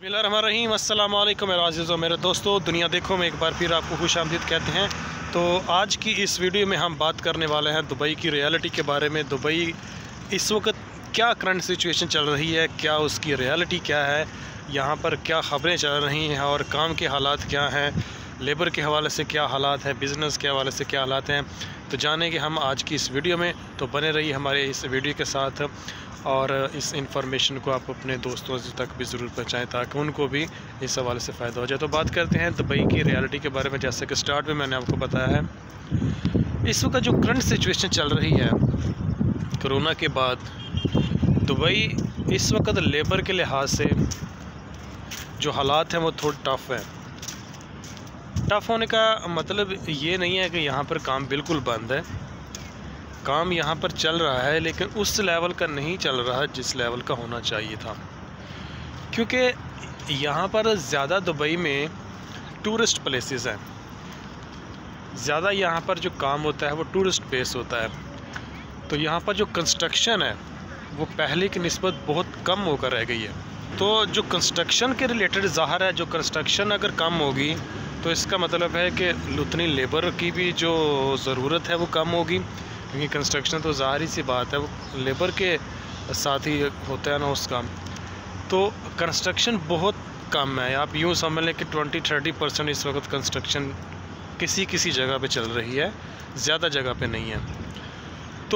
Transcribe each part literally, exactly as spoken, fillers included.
बिस्मिल्लाहिर्रहमानिर्रहीम। अस्सलाम वालेकुम मेरे अज़ीज़ों, मेरे दोस्तों, दुनिया देखो में एक बार फिर आपको खुशामदीद कहते हैं। तो आज की इस वीडियो में हम बात करने वाले हैं दुबई की रियलिटी के बारे में। दुबई इस वक्त क्या करंट सिचुएशन चल रही है, क्या उसकी रियलिटी क्या है, यहाँ पर क्या ख़बरें चल रही हैं और काम के हालात क्या हैं, लेबर के हवाले से क्या हालात हैं, बिज़नेस के हवाले से क्या हालात हैं, तो जानेंगे हम आज की इस वीडियो में। तो बने रहिए हमारे इस वीडियो के साथ और इस इंफॉर्मेशन को आप अपने दोस्तों तक भी ज़रूर पहुँचाएँ ताकि उनको भी इस हवाले से फ़ायदा हो जाए। तो बात करते हैं दुबई की रियलिटी के बारे में। जैसे कि स्टार्ट में मैंने आपको बताया है, इस वक्त जो करंट सिचुएशन चल रही है कोरोना के बाद, दुबई इस वक्त लेबर के लिहाज से जो हालात हैं वो थोड़ा टफ़ है। टफ़ होने का मतलब ये नहीं है कि यहाँ पर काम बिल्कुल बंद है, काम यहाँ पर चल रहा है लेकिन उस लेवल का नहीं चल रहा जिस लेवल का होना चाहिए था, क्योंकि यहाँ पर ज़्यादा दुबई में टूरिस्ट प्लेसेस हैं। ज़्यादा यहाँ पर जो काम होता है वो टूरिस्ट बेस होता है। तो यहाँ पर जो कंस्ट्रक्शन है वो पहले की निस्बत बहुत कम होकर रह गई है। तो जो कंस्ट्रक्शन के रिलेटेड ज़ाहिर है, जो कंस्ट्रक्शन अगर कम होगी तो इसका मतलब है कि उतनी लेबर की भी जो ज़रूरत है वो कम होगी, क्योंकि कंस्ट्रक्शन तो ज़ाहिर ही सी बात है वो लेबर के साथ ही होता है ना उस काम। तो कंस्ट्रक्शन बहुत कम है। आप यूँ समझ लें कि ट्वेंटी थर्टी परसेंट इस वक्त कंस्ट्रक्शन किसी किसी जगह पे चल रही है, ज़्यादा जगह पे नहीं है। तो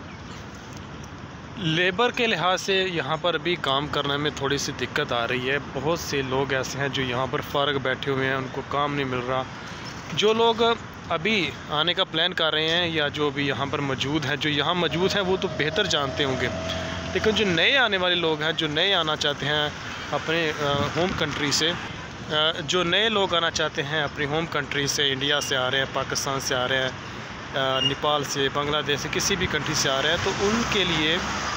लेबर के लिहाज से यहाँ पर भी काम करने में थोड़ी सी दिक्कत आ रही है। बहुत से लोग ऐसे हैं जो यहाँ पर फ़ारग बैठे हुए हैं, उनको काम नहीं मिल रहा। जो लोग अभी आने का प्लान कर रहे हैं या जो भी यहाँ पर मौजूद हैं, जो यहाँ मौजूद हैं वो तो बेहतर जानते होंगे, लेकिन जो नए आने वाले लोग हैं, जो नए आना चाहते हैं अपने होम कंट्री से, जो नए लोग आना चाहते हैं अपनी होम कंट्री से, इंडिया से आ रहे हैं, पाकिस्तान से आ रहे हैं, नेपाल से, बांग्लादेश से, किसी भी कंट्री से आ रहे हैं, तो उनके लिए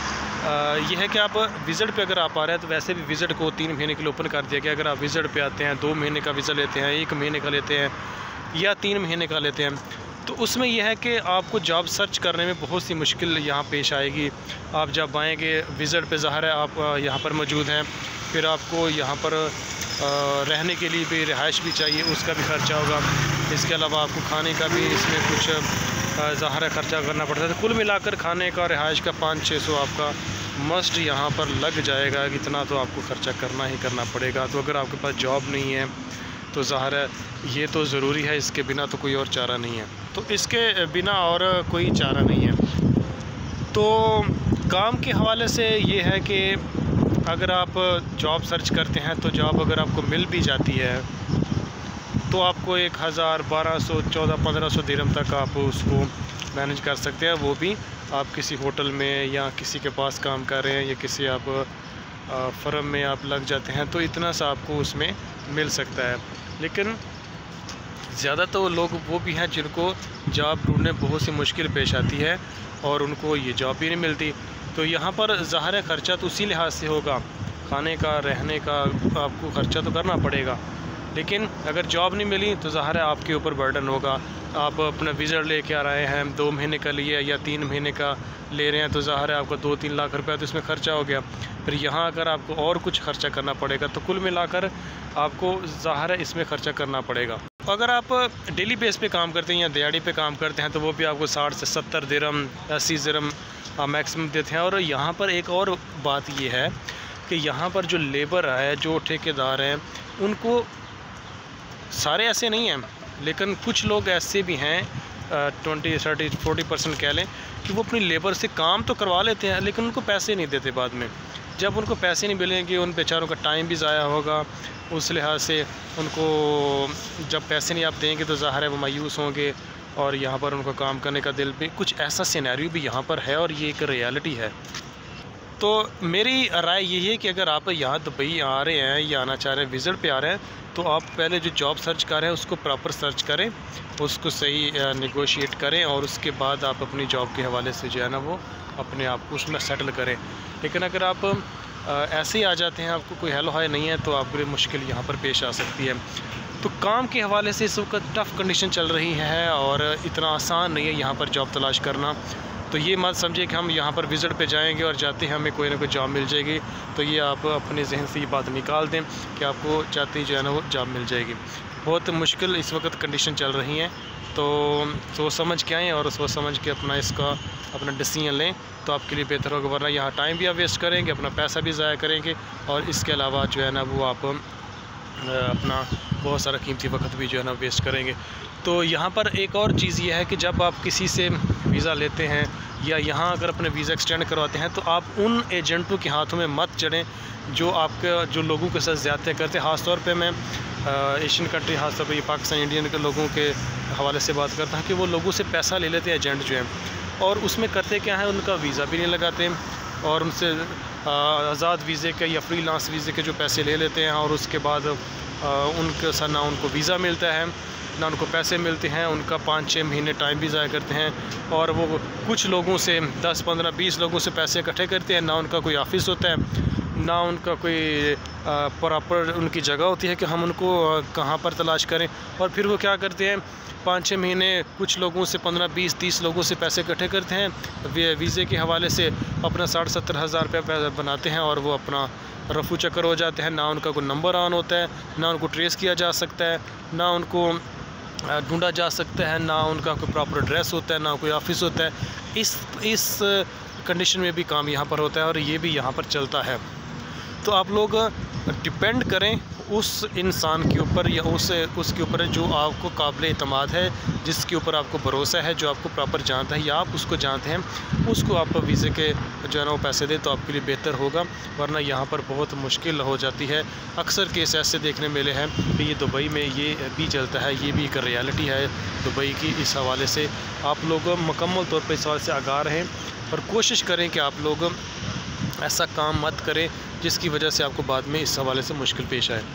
यह है कि आप विज़िट पे अगर आप आ रहे हैं तो वैसे भी विज़िट को तीन महीने के लिए ओपन कर दिया गया। अगर आप विज़िट पे आते हैं, दो महीने का वीज़ा लेते हैं, एक महीने का लेते हैं या तीन महीने का लेते हैं, तो उसमें यह है कि आपको जॉब सर्च करने में बहुत सी मुश्किल यहाँ पेश आएगी। आप जब आएँगे विज़िट पे, ज़ाहिर है आप यहाँ पर मौजूद हैं, फिर आपको यहाँ पर रहने के लिए भी रिहाइश भी चाहिए, उसका भी ख़र्चा होगा। इसके अलावा आपको खाने का भी इसमें कुछ ज़ाहिर है ख़र्चा करना पड़ता है। तो कुल मिलाकर खाने का, रिहाइश का पाँच छः सौ आपका मस्ट यहाँ पर लग जाएगा। इतना तो आपको ख़र्चा करना ही करना पड़ेगा। तो अगर आपके पास जॉब नहीं है तो ज़ाहिर है ये तो ज़रूरी है, इसके बिना तो कोई और चारा नहीं है। तो इसके बिना और कोई चारा नहीं है। तो काम के हवाले से ये है कि अगर आप जॉब सर्च करते हैं तो जॉब अगर आपको मिल भी जाती है तो आपको एक हज़ार बारह सौ चौदह पंद्रह सौ दिरहम तक आप उसको मैनेज कर सकते हैं। वो भी आप किसी होटल में या किसी के पास काम कर रहे हैं या किसी आप फर्म में आप लग जाते हैं तो इतना सा आपको उसमें मिल सकता है। लेकिन ज़्यादा तो लोग वो भी हैं जिनको जॉब ढूंढने बहुत सी मुश्किल पेश आती है और उनको ये जॉब भी नहीं मिलती। तो यहाँ पर ज़ाहिर है ख़र्चा तो उसी लिहाज से होगा, खाने का, रहने का आपको ख़र्चा तो करना पड़ेगा। लेकिन अगर जॉब नहीं मिली तो ज़ाहिर है आपके ऊपर बर्डन होगा। आप अपना वीज़ा लेके आ रहे हैं, दो महीने का लिए या तीन महीने का ले रहे हैं, तो ज़ाहिर है आपका दो तीन लाख रुपया तो इसमें ख़र्चा हो गया। फिर यहाँ अगर आपको और कुछ ख़र्चा करना पड़ेगा तो कुल मिलाकर आपको ज़ाहिर है इसमें ख़र्चा करना पड़ेगा। अगर आप डेली बेस पे काम करते हैं या दिहाड़ी पे काम करते हैं तो वो भी आपको साठ से सत्तर दिरहम, अस्सी दिरहम मैक्सिमम देते हैं। और यहाँ पर एक और बात ये है कि यहाँ पर जो लेबर है, जो ठेकेदार हैं, उनको सारे ऐसे नहीं हैं लेकिन कुछ लोग ऐसे भी हैं, ट्वेंटी थर्टी फोर्टी परसेंट कह लें, कि वो अपनी लेबर से काम तो करवा लेते हैं लेकिन उनको पैसे नहीं देते बाद में। जब उनको पैसे नहीं मिलेंगे उन बेचारों का टाइम भी ज़ाया होगा। उस लिहाज से उनको जब पैसे नहीं आप देंगे तो ज़ाहिर है वो मायूस होंगे और यहाँ पर उनको काम करने का दिल भी, कुछ ऐसा सिनेरियो भी यहाँ पर है और ये एक रियलिटी है। तो मेरी राय यही है कि अगर आप यहाँ दुबई आ रहे हैं या आना चाह रहे हैं, विज़िट पे आ रहे हैं, तो आप पहले जो जॉब सर्च कर रहे हैं उसको प्रॉपर सर्च करें, उसको सही नेगोशिएट करें और उसके बाद आप अपनी जॉब के हवाले से जो है ना वो अपने आप को उसमें सेटल करें। लेकिन अगर आप ऐसे ही आ जाते हैं, आपको कोई हेलो हाय नहीं है, तो आपके लिए मुश्किल यहाँ पर पेश आ सकती है। तो काम के हवाले से इस वक्त टफ़ कंडीशन चल रही है और इतना आसान नहीं है यहाँ पर जॉब तलाश करना। तो ये मत समझिए कि हम यहाँ पर विज़िट पे जाएंगे और जाते ही हमें कोई ना कोई जॉब मिल जाएगी। तो ये आप अपने जहन से ये बात निकाल दें कि आपको जाते ही जो है ना वो जॉब मिल जाएगी। बहुत मुश्किल इस वक्त कंडीशन चल रही हैं, तो सोच समझ के आएँ और सोच समझ के अपना इसका अपना डिसीजन लें तो आपके लिए बेहतर होगा। वरना यहाँ टाइम भी आप वेस्ट करेंगे, अपना पैसा भी ज़ाया करेंगे और इसके अलावा जो है ना वो आप अपना बहुत सारा कीमती वक्त भी जो है ना वेस्ट करेंगे। तो यहाँ पर एक और चीज़ ये है कि जब आप किसी से वीज़ा लेते हैं या यहाँ अगर अपने वीज़ा एक्सटेंड करवाते हैं तो आप उन एजेंटों के हाथों में मत चढ़ें जो आपके जो लोगों के साथ ज़्यादती करते हैं। ख़ास तौर पे मैं एशियन कंट्री, खास तौर पे पाकिस्तान इंडियन के लोगों के हवाले से बात करता हूँ कि वो लोगों से पैसा ले लेते हैं एजेंट जो हैं, और उसमें करते क्या है, उनका वीज़ा भी नहीं लगाते और उनसे आज़ाद वीज़े के या फ्रीलांस वीज़े के जो पैसे ले लेते हैं और उसके बाद उनके साथ ना उनको वीज़ा मिलता है ना उनको पैसे मिलते हैं। उनका पाँच छः महीने टाइम भी ज़ाया करते हैं और वो कुछ लोगों से दस पंद्रह बीस लोगों से पैसे इकट्ठे करते हैं। ना उनका कोई ऑफिस होता है, ना उनका कोई प्रॉपर उनकी जगह होती है कि हम उनको कहाँ पर तलाश करें। और फिर वो क्या करते हैं, पाँच छः महीने कुछ लोगों से पंद्रह बीस तीस लोगों से पैसे इकट्ठे करते हैं, वीज़े के हवाले से अपना साठ सत्तर हज़ार रुपये बनाते हैं और वो अपना रफू चक्कर हो जाते हैं। ना उनका कोई नंबर ऑन होता है, ना उनको ट्रेस किया जा सकता है, ना उनको ढूंढा जा सकता है, ना उनका कोई प्रॉपर एड्रेस होता है, ना कोई ऑफिस होता है। इस इस कंडीशन में भी काम यहाँ पर होता है और ये भी यहाँ पर चलता है। तो आप लोग डिपेंड करें उस इंसान के ऊपर या उस उसके ऊपर जो आपको काबिल एतमाद है, जिसके ऊपर आपको भरोसा है, जो आपको प्रॉपर जानता है या आप उसको जानते हैं, उसको आप वीज़े के जो है ना वो पैसे दें तो आपके लिए बेहतर होगा। वरना यहाँ पर बहुत मुश्किल हो जाती है। अक्सर केस ऐसे देखने मिले हैं कि ये दुबई में ये भी चलता है, ये भी एक रियलिटी है दुबई की। इस हवाले से आप लोग मुकम्मल तौर पर इस हवाले से आगाह रहें और कोशिश करें कि आप लोग ऐसा काम मत करें जिसकी वजह से आपको बाद में इस हवाले से मुश्किल पेश आए।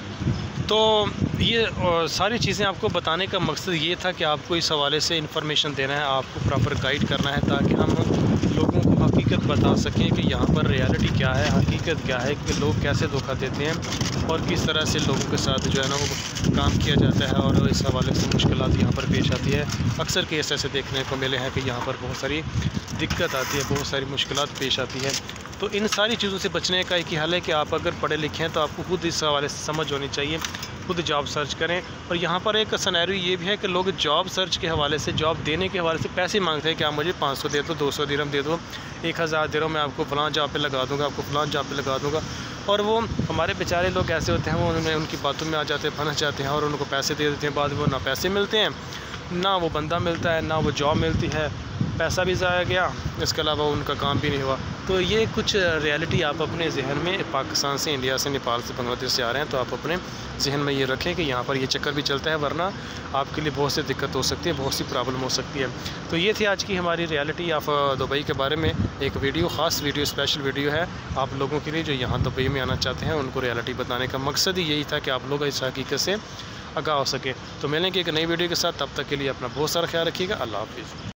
तो ये सारी चीज़ें आपको बताने का मकसद ये था कि आपको इस हवाले से इंफॉर्मेशन देना है, आपको प्रॉपर गाइड करना है ताकि हम लोगों को हकीकत बता सकें कि यहाँ पर रियलिटी क्या है, हकीकत क्या है, कि लोग कैसे धोखा देते हैं और किस तरह से लोगों के साथ जो है ना वो काम किया जाता है और इस हवाले से मुश्किलात यहाँ पर पेश आती है। अक्सर केस ऐसे देखने को मिले हैं कि यहाँ पर बहुत सारी दिक्कत आती है, बहुत सारी मुश्किलात पेश आती है। तो इन सारी चीज़ों से बचने का एक ही हल है कि आप अगर पढ़े लिखे हैं तो आपको खुद इस हवाले से समझ होनी चाहिए, खुद जॉब सर्च करें। और यहाँ पर एक सिनेरियो ये भी है कि लोग जॉब सर्च के हवाले से, जॉब देने के हवाले से पैसे मांगते हैं कि आप मुझे पाँच सौ दे दो, दो सौ दिरहम दे दो, एक हज़ार दे दो, मैं आपको फ़लाँ जॉब पे लगा दूँगा, आपको फ़लाँ जॉब पे लगा दूँगा। और वो हमारे बेचारे लोग ऐसे होते हैं, वो उनमें उनकी बातों में आ जाते हैं, फंस जाते हैं और उनको पैसे दे देते हैं। बाद में वो ना पैसे मिलते हैं, ना वो बंदा मिलता है, ना वो जॉब मिलती है, पैसा भी ज़ाया गया, इसके अलावा उनका काम भी नहीं हुआ। तो ये कुछ रियलिटी आप अपने जहन में, पाकिस्तान से, इंडिया से, नेपाल से, बांग्लादेश से आ रहे हैं तो आप अपने जहन में ये रखें कि यहाँ पर ये चक्कर भी चलता है, वरना आपके लिए बहुत सी दिक्कत हो सकती है, बहुत सी प्रॉब्लम हो सकती है। तो ये थी आज की हमारी रियलिटी ऑफ दुबई के बारे में एक वीडियो, ख़ास वीडियो, स्पेशल वीडियो है आप लोगों के लिए जो यहाँ दुबई में आना चाहते हैं। उनको रियलिटी बताने का मकसद ही यही था कि आप लोग इस हकीकत से आगाह हो सके। तो मिलेंगे एक नई वीडियो के साथ, तब तक के लिए अपना बहुत सारा ख्याल रखिएगा। अल्लाह हाफिज़।